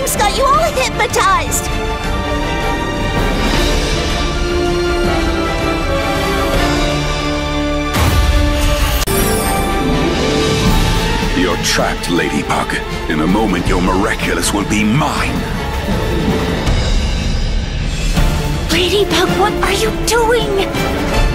just got you all hypnotized! You're trapped, Ladybug. In a moment, your Miraculous will be mine. Ladybug, what are you doing?